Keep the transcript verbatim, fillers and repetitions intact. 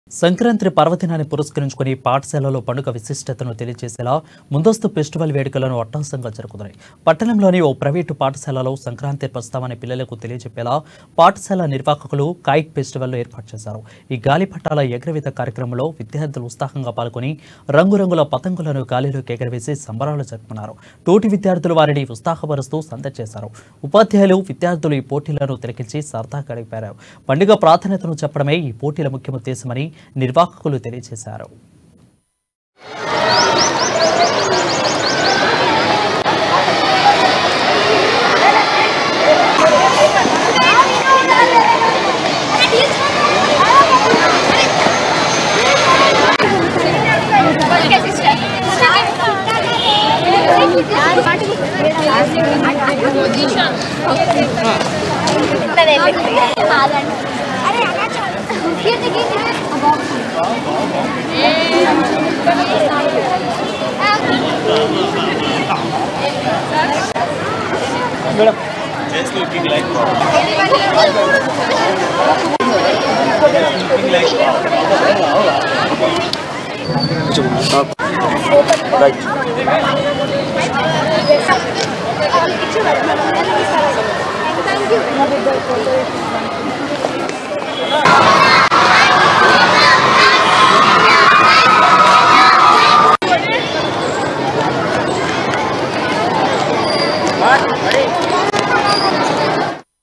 సంక్రాంతి పర్వదినాన్ని పురస్కరించుకుని పాఠశాలలో పండుగ విశిష్టతను తెలియజేసేలా ముందస్తు ఫెస్టివల్ వేడుకలను అట్టహాసంగా జరుగుతున్నాయి. పట్టణంలోని ఓ ప్రైవేటు పాఠశాలలో సంక్రాంతి ప్రస్తావన పిల్లలకు తెలియజెప్పేలా పాఠశాల నిర్వాహకులు కైట్ ఫెస్టివల్ ఏర్పాటు చేశారు. ఈ గాలిపటాల ఎగరవేత కార్యక్రమంలో విద్యార్థులు ఉత్సాహంగా పాల్గొని రంగురంగుల పతంగులను గాలిలోకి ఎగరవేసి సంబరాలు జరుపుకున్నారు. తోటి విద్యార్థులు వారిని ఉత్సాహపరుస్తూ సందడి చేశారు. ఉపాధ్యాయులు విద్యార్థులు ఈ పోటీలను తిలకించి సరదాగా గడిపారు. పండుగ ప్రాధాన్యతను చెప్పడమే ఈ పోటీల ముఖ్య ఉద్దేశమని నిర్వాహకులు తెలియజేశారు. Madam, just looking like wow. Looking like wow. Right. Thank you.